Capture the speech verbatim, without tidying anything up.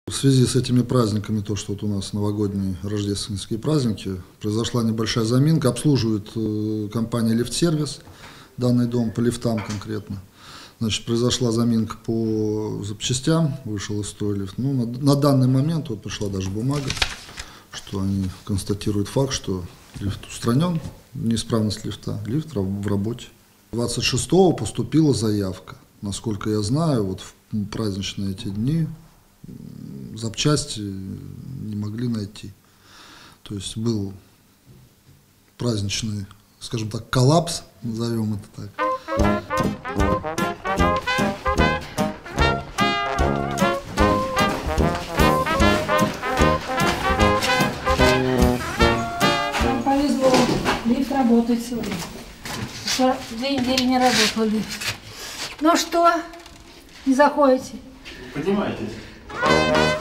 В связи с этими праздниками, то, что вот у нас новогодние рождественские праздники, произошла небольшая заминка. Обслуживает э, компания «Лифт-сервис» данный дом, по лифтам конкретно. Значит, произошла заминка по запчастям, вышел из строя лифт. Ну, на, на данный момент вот пришла даже бумага, что они констатируют факт, что лифт устранен, неисправность лифта, лифт в работе. двадцать шестого поступила заявка. Насколько я знаю, вот в праздничные эти дни запчасти не могли найти. То есть был праздничный, скажем так, коллапс, назовем это так. Повезло, лифт работает сегодня. Две недели не работал лифт. Ну что, не заходите? Поднимайтесь.